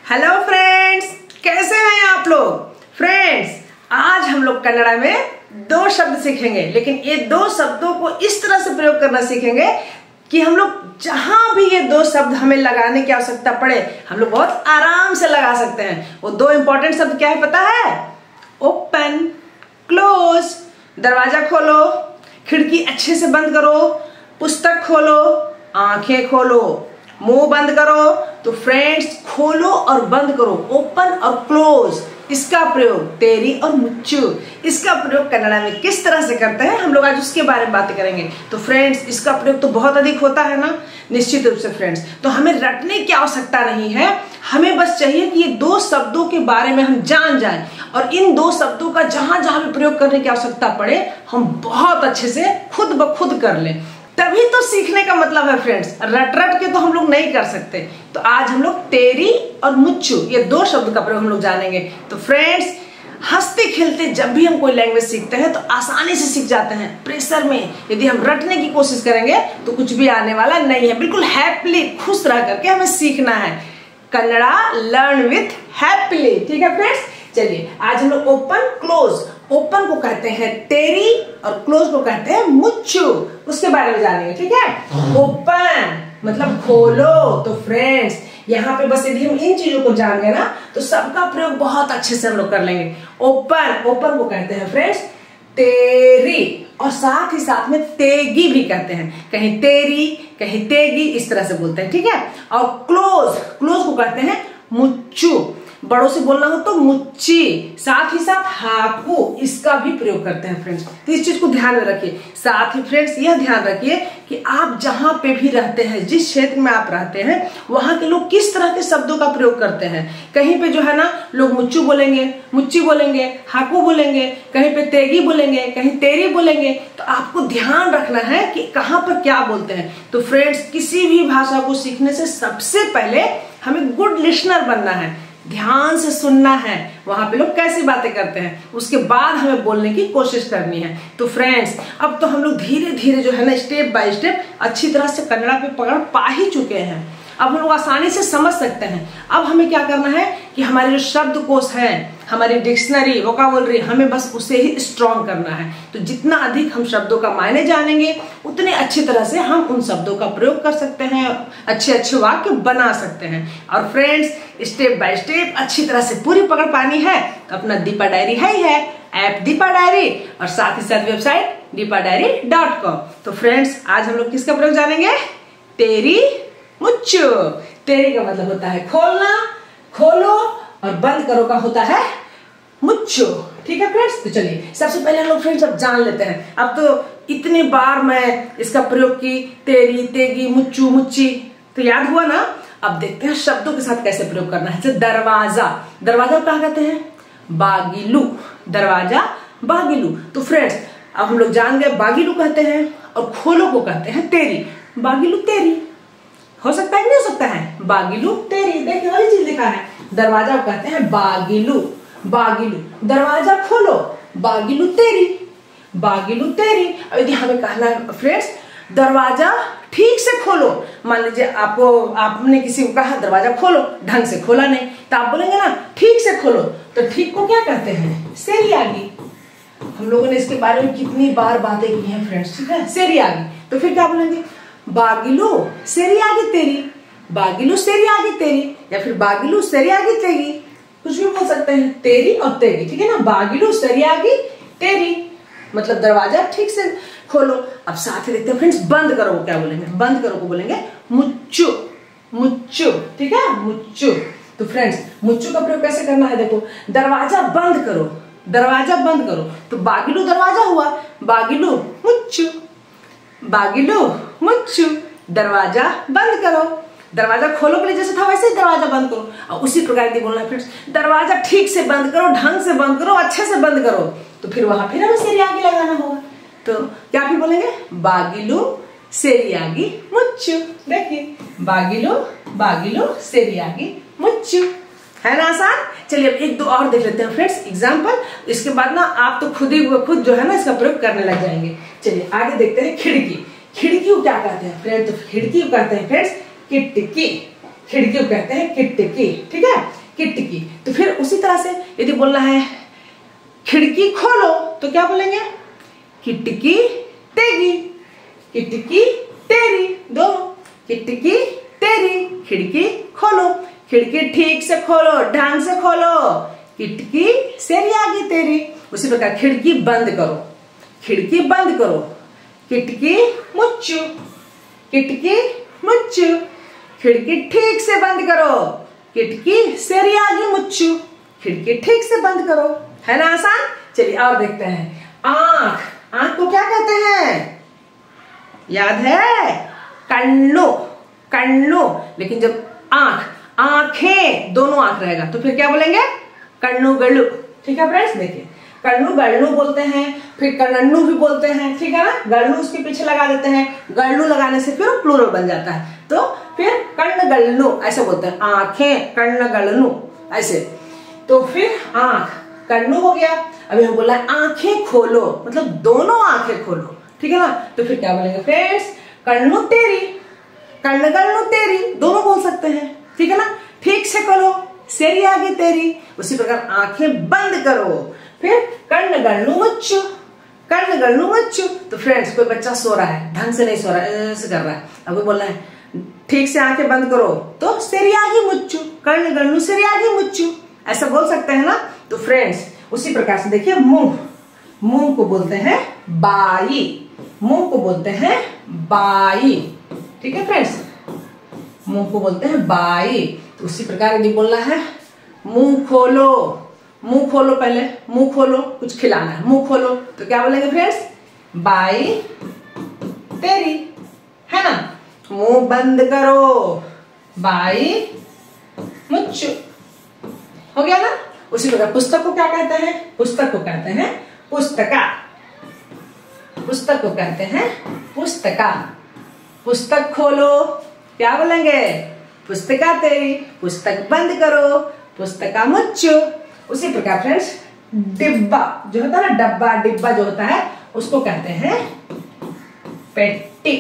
Hello friends, कैसे हैं आप लोग। फ्रेंड्स, आज हम लोग कन्नड़ा में दो शब्द सीखेंगे, लेकिन ये दो शब्दों को इस तरह से प्रयोग करना सीखेंगे कि हम लोग जहां भी ये दो शब्द हमें लगाने की आवश्यकता पड़े हम लोग बहुत आराम से लगा सकते हैं। वो दो इंपॉर्टेंट शब्द क्या है पता है? Open, close. दरवाजा खोलो, खिड़की अच्छे से बंद करो, पुस्तक खोलो, आंखें खोलो, मुंह बंद करो। तो फ्रेंड्स, खोलो और बंद करो, ओपन और क्लोज, इसका प्रयोग तेरी और मुच्चू, इसका प्रयोग कन्नड़ा में किस तरह से करते हैं हम लोग आज उसके बारे में बात करेंगे। तो फ्रेंड्स, इसका प्रयोग तो बहुत अधिक होता है ना, निश्चित रूप से फ्रेंड्स। तो हमें रटने की आवश्यकता नहीं है, हमें बस चाहिए कि ये दो शब्दों के बारे में हम जान जाएं और इन दो शब्दों का जहां जहां भी प्रयोग करने की आवश्यकता पड़े हम बहुत अच्छे से खुद ब खुद कर लें। तभी तो सीखने का मतलब है फ्रेंड्स, रट रट के तो हम लोग नहीं कर सकते। तो आज हम लोग तेरी और मुच्चू ये दो शब्द का प्रयोग हम लोग जानेंगे। तो फ्रेंड्स, हंसते खेलते जब भी हम कोई लैंग्वेज सीखते हैं तो आसानी से सीख जाते हैं। प्रेशर में यदि हम रटने की कोशिश करेंगे तो कुछ भी आने वाला नहीं है। बिल्कुल हैप्पीली, खुश रह करके हमें सीखना है। कन्नड़ा लर्न विथ हैप्पीली, ठीक है फ्रेंड्स। चलिए, आज हम लोग ओपन क्लोज, ओपन को कहते हैं तेरी और क्लोज को कहते हैं मुच्चू, उसके बारे में जानेंगे, ठीक है। ओपन मतलब खोलो। तो फ्रेंड्स, यहाँ पे बस यदि हम इन चीजों को जान गए ना तो सबका प्रयोग बहुत अच्छे से हम लोग कर लेंगे। ओपन, ओपन को कहते हैं फ्रेंड्स तेरी, और साथ ही साथ में तेगी भी कहते हैं। कहीं तेरी, कहीं तेगी, इस तरह से बोलते हैं, ठीक है। और क्लोज, क्लोज को कहते हैं मुच्चू, बड़ों से बोलना हो तो मुच्ची। साथ ही साथ हाकू, इसका भी प्रयोग करते हैं फ्रेंड्स। तो इस चीज को ध्यान में रखिए। साथ ही फ्रेंड्स, यह ध्यान रखिए कि आप जहां पे भी रहते हैं, जिस क्षेत्र में आप रहते हैं, वहां के लोग किस तरह के शब्दों का प्रयोग करते हैं। कहीं पे जो है ना लोग मुच्चू बोलेंगे, मुच्ची बोलेंगे, हाकू बोलेंगे, कहीं पे तेगी बोलेंगे, कहीं तेरी बोलेंगे। तो आपको ध्यान रखना है कि कहां पर क्या बोलते हैं। तो फ्रेंड्स, किसी भी भाषा को सीखने से सबसे पहले हमें गुड लिसनर बनना है, ध्यान से सुनना है वहां पे लोग कैसी बातें करते हैं, उसके बाद हमें बोलने की कोशिश करनी है। तो फ्रेंड्स, अब तो हम लोग धीरे धीरे जो है ना स्टेप बाय स्टेप अच्छी तरह से कन्नड़ा पे पकड़ पा ही चुके हैं। अब हम लोग आसानी से समझ सकते हैं। अब हमें क्या करना है कि हमारे जो शब्दकोश है, हमारी डिक्शनरी, वोकाबुलरी, हमें बस उसे ही स्ट्रॉन्ग करना है। तो जितना अधिक हम शब्दों का मायने जानेंगे उतने अच्छी तरह से हम उन शब्दों का प्रयोग कर सकते हैं, अच्छे अच्छे वाक्य बना सकते हैं। और फ्रेंड्स, स्टेप बाय स्टेप अच्छी तरह से पूरी पकड़ पानी है तो अपना दीपा डायरी है ऐप दीपा डायरी, और साथ ही साथ वेबसाइट deepadiary.com। तो फ्रेंड्स, आज हम लोग किसका प्रयोग जानेंगे? तेरी मुच्चू। तेरी का मतलब होता है खोलना, खोलो और बंद करो का होता है मुच्चू, ठीक है फ्रेंड्स। तो चलिए, सबसे पहले हम लोग फ्रेंड्स अब जान लेते हैं। अब तो इतनी बार मैं इसका प्रयोग की, तेरी, तेगी, मुच्चू, मुच्ची, तो याद हुआ ना। अब देखते हैं शब्दों के साथ कैसे प्रयोग करना है। जैसे दरवाजा, दरवाजा क्या कहते हैं? बागिलू, दरवाजा बागिलू। तो फ्रेंड्स, अब हम लोग जान गए बागिलू कहते हैं और खोलो को कहते हैं तेरी। बागिलू तेरी हो सकता है कि नहीं हो सकता है? बागिलू तेरी, देखिए वही चीज लिखा है। दरवाजा को कहते हैं बागिलू, बागिलू। दरवाजा खोलो, बागिलू तेरी, बागिलू तेरी। अब यदि हमें कहना है फ्रेंड्स दरवाजा ठीक से खोलो, मान लीजिए आपने किसी को कहा दरवाजा खोलो, ढंग से खोला नहीं, तो आप बोलेंगे ना ठीक से खोलो। तो ठीक को क्या कहते हैं? सेरियागी। हम लोगों ने इसके बारे में कितनी बार बातें की हैं फ्रेंड्स, ठीक है, सेरियागी। तो फिर क्या बोलेंगे? बागिलू सेरियागी तेरी, बागिलू सेरियागी तेरी, या फिर बागिलू सेरियागी तेगी, कुछ भी बोल सकते हैं। तेरी और तेगी, ठीक है ना। बागिलू सेरियागी तेरी मतलब दरवाजा ठीक से खोलो। अब साथ ही देखते हैं फ्रेंड्स, बंद करो को क्या बोलेंगे? बंद करो को बोलेंगे मुच्चू, मुच्चू, ठीक है, मुच्चू। तो फ्रेंड्स, मुच्चू का प्रयोग कैसे करना है? देखो, दरवाजा बंद करो, दरवाजा बंद करो। तो बागिलू दरवाजा हुआ, बागिलू मुच्चू, बागिलू मुच्चू। दरवाजा बंद करो, दरवाजा खोलो के लिए जैसे था वैसे ही दरवाजा बंद करो। और उसी प्रकार की बोलना है फ्रेंड्स, दरवाजा ठीक से बंद करो, ढंग से बंद करो, अच्छे से बंद करो। तो फिर वहां फिर हमें सेरियागी लगाना होगा। तो क्या फिर बोलेंगे? बागिलू सेरियागी मुच्चू। देखिए, बागिलू, बागिलू सेरियागी मुच्चू, है ना आसान। चलिए, अब एक दो और देख लेते हैं फ्रेंड्स एग्जाम्पल। इसके बाद ना आप तो खुद जो है ना इसका प्रयोग करने लग जाएंगे। चलिए आगे देखते हैं। खिड़की, खिड़की को क्या कहते हैं फ्रेंड्स? तो खिड़की को कहते हैं फ्रेंड्स किटकी, खिड़की को कहते हैं किटकी, ठीक है। किटकी। तो फिर उसी तरह से यदि बोलना है खिड़की खोलो तो क्या बोलेंगे, किटकी तेगी, किटकी तेरी, दोनों, किटकी तेरी, खिड़की खोलो, खिड़की ठीक से खोलो, ढंग से खोलो, किटकी सेरियागी तेरी। उसी प्रकार खिड़की बंद करो, खिड़की बंद करो, किटकी मुच्चू, किटकी मुच्चू, खिड़की ठीक से बंद करो, किटकी सेरियागी मुच्चू, खिड़की ठीक से बंद करो। है ना आसान। चलिए और देखते हैं। आंख, आंख को क्या कहते हैं, याद है, कन्नु, कन्नु। लेकिन जब आंख, आंखें, दोनों आंख रहेगा तो फिर क्या बोलेंगे, कन्नु गल्लू। ठीक है फ्रेंड्स, देखिए कन्नु गल्लू बोलते हैं, फिर कन्नू भी बोलते हैं, ठीक है ना, गल्लू उसके पीछे लगा देते हैं, गल्लू लगाने से फिर प्लूरल बन जाता है, तो फिर कन्न गल्लू ऐसे बोलते हैं, आंखें कन्न गल्लू ऐसे। तो फिर आंख कन्नु हो गया। अभी हम बोला आंखें खोलो, मतलब दोनों आंखें खोलो, ठीक है ना। तो फिर क्या बोलेंगे फ्रेंड्स, कन्नु तेरी, कन्न गल्लू तेरी, दोनों बोल सकते हैं, ठीक है ना। ठीक से करो, सेरियागी तेरी। उसी प्रकार आंखें बंद करो, फिर कन्न गल्लू मुच्चू, कन्न गल्लू मुच्चू। तो फ्रेंड्स कोई बच्चा सो रहा है, ढंग से नहीं सो रहा है, ऐसे कर रहा है, अब बोलना है ठीक से आंखें बंद करो तो सेरियागी मुच्चू, कर्ण गल्लू सेरियागी मुच्चू, ऐसा बोल सकते हैं ना। तो फ्रेंड्स उसी प्रकार से देखिए मुंह, मुंह को बोलते हैं बाई, मुंह को बोलते हैं बाई, ठीक है फ्रेंड्स, मुंह को बोलते हैं बाई। तो उसी प्रकार यदि बोलना है मुंह खोलो, मुंह खोलो, पहले मुंह खोलो, कुछ खिलाना है, मुंह खोलो तो क्या बोलेंगे फ्रेंड्स, बाई तेरी, है ना। मुंह बंद करो, बाई मुच्चू, हो गया ना। उसी प्रकार पुस्तक को क्या कहते हैं, पुस्तक को कहते हैं पुस्तका, पुस्तक को कहते हैं पुस्तका। पुस्तक खोलो क्या बोलेंगे, पुस्तका तेरी, पुस्तक बंद करो, पुस्तका मुच्चू। उसी प्रकार फ्रेंड्स डिब्बा जो होता है ना, डब्बा, डिब्बा जो होता है उसको कहते हैं पेट्टी,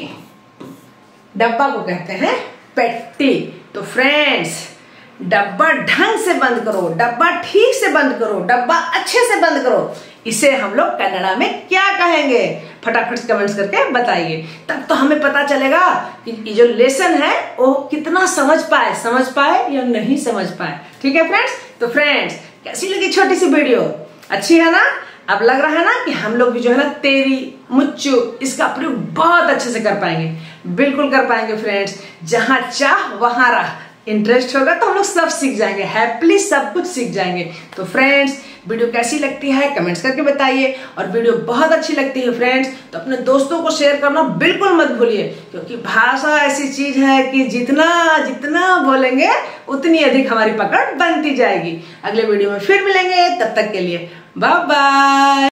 डब्बा को कहते हैं पेट्टी। तो फ्रेंड्स डब्बा ढंग से बंद करो, डब्बा ठीक से बंद करो, डब्बा अच्छे से बंद करो, इसे हम लोग कन्नड़ा में क्या कहेंगे, फटाफट कमेंट्स करके बताइए। तब तो हमें पता चलेगा कि ये जो लेसन है वो कितना समझ पाए या नहीं समझ पाए। ठीक है फ्रेंड्स। तो फ्रेंड्स कैसी लगी छोटी सी वीडियो, अच्छी है ना। अब लग रहा है ना कि हम लोग भी जो है ना तेरी, मुच्चू, इसका प्रयोग बहुत अच्छे से कर पाएंगे, बिल्कुल कर पाएंगे फ्रेंड्स। जहां चाह वहां राह, इंटरेस्ट होगा तो हम लोग सब सीख जाएंगे, हैप्पीली सब कुछ सीख जाएंगे। तो फ्रेंड्स वीडियो कैसी लगती है कमेंट्स करके बताइए, और वीडियो बहुत अच्छी लगती है फ्रेंड्स तो अपने दोस्तों को शेयर करना बिल्कुल मत भूलिए, क्योंकि भाषा ऐसी चीज है कि जितना जितना बोलेंगे उतनी अधिक हमारी पकड़ बनती जाएगी। अगले वीडियो में फिर मिलेंगे, तब तक के लिए बाय बाय।